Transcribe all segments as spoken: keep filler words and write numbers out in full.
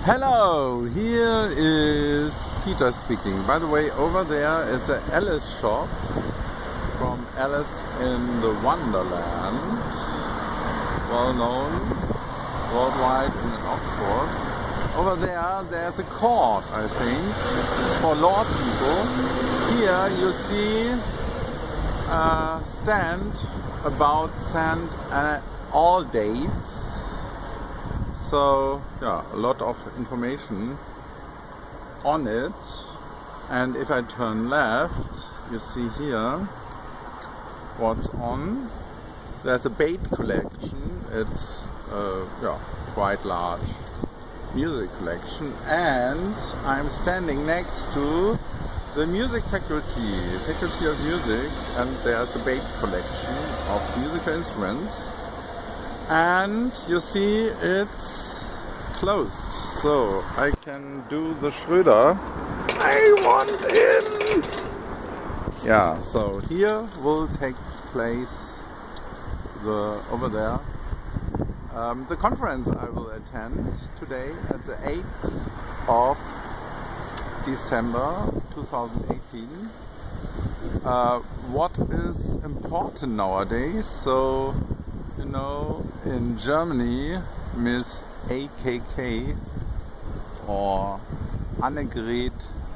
Hello, here is Peter speaking. By the way, over there is the Alice shop from Alice in the Wonderland, well known worldwide in Oxford. Over there, there's a court, I think. It's for law people. Here you see a stand about Saint Aldate's. So yeah, a lot of information on it. And if I turn left, you see here what's on. There's a bait collection. It's uh, yeah, quite large music collection, and I'm standing next to the music faculty, faculty of music, and there's a bait collection of musical instruments. And you see it's closed, so I can do the Schröder. I want in! Yeah, so here will take place the over there um, the conference I will attend today at the eighth of December two thousand eighteen. Uh, what is important nowadays? So, you know, in Germany, Miss A K K or Annegret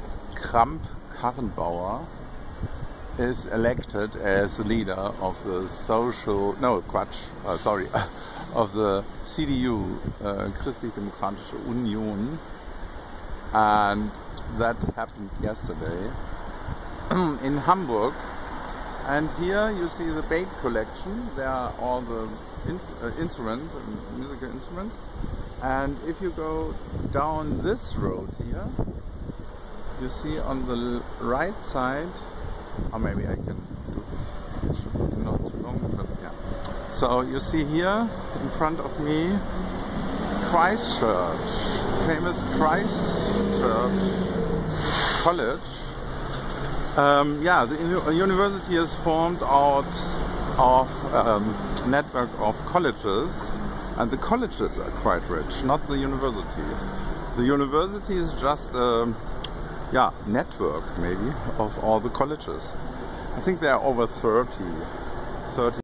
Kramp-Karrenbauer is elected as the leader of the social, no, Quatsch, uh, sorry, of the C D U, uh, Christlich-Demokratische Union, and that happened yesterday in Hamburg. And here you see the bait collection. There are all the in, uh, instruments, and musical instruments. And if you go down this road here, you see on the right side, or maybe I can do it, should be not too long, but yeah. So you see here in front of me Christchurch, famous Christchurch College. Um, yeah, the university is formed out of a um, network of colleges, and the colleges are quite rich, not the university. The university is just a yeah, network maybe of all the colleges. I think there are over thirty.